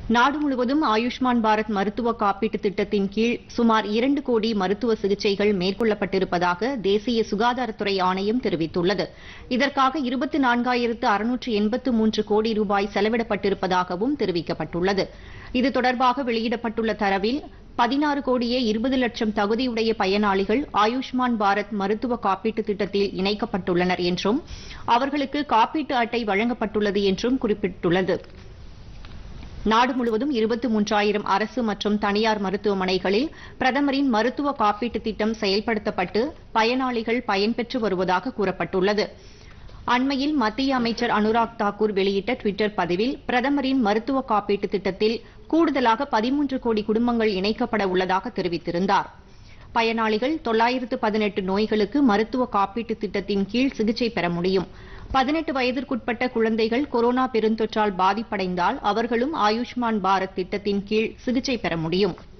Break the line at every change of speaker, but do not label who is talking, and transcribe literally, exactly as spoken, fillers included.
நாடு முழுவதும் ஆயுஷ்மான் பாரத் மருத்துவ காப்பீட்டு திட்டத்தின் கீழ் சுமார் இரண்டு கோடி மருத்துவ சிகிச்சைகள் மேற்கொள்ளப்பட்டிருப்பதாக தேசிய சுகாதாரத்துறை ஆணையம் தெரிவித்துள்ளது. இதற்காக இருபத்தி நான்காயிரத்து அறுநூற்று எண்பத்து மூன்று கோடி ரூபாய் செலவிடப்பட்டிருப்பதாகவும் தெரிவிக்கப்பட்டுள்ளது. இது தொடர்பாக வெளியிடப்பட்டுள்ள தரவில் பதினாறு கோடியே இருபது லட்சம் தகுதியுடைய பயனாளிகள் ஆயுஷ்மான் பாரத் மருத்துவ காப்பீட்டு திட்டத்தில் இணைக்கப்பட்டுள்ளனர் என்றும் அவர்களுக்கு காப்பீட்டு அட்டை வழங்கப்பட்டுள்ளது என்றும் குறிப்பிட்டுள்ளது. நாடு முழுவதும் இருபத்தி மூன்றாயிரம் அரசு மற்றும் தனியார் மருத்துவமனைகளில் பிரதமரின் மருத்துவ காப்பீட்டு திட்டம் செயல்படுத்தப்பட்டு பயனாளிகள் பயன்பெற்று வருவதாக கூறப்பட்டுள்ளது. அண்மையில் மத்திய அமைச்சர் அனுராக் தாக்கூர் வெளியிட்ட டுவிட்டர் பதிவில் பிரதமரின் மருத்துவ காப்பீட்டு திட்டத்தில் கூடுதலாக பதிமூன்று கோடி குடும்பங்கள் இணைக்கப்பட உள்ளதாக தெரிவித்திருந்தார். பயனாளிகள் தொள்ளாயிரத்து பதினெட்டு நோய்களுக்கு மருத்துவ காப்பீட்டு திட்டத்தின் கீழ் சிகிச்சை பெற முடியும். பதினெட்டு வயதிற்குட்பட்ட குழந்தைகள் கொரோனா பெருந்தொற்றால் பாதிப்படைந்தால் அவர்களும் ஆயுஷ்மான் பாரத் திட்டத்தின் கீழ் சிகிச்சை பெற முடியும்.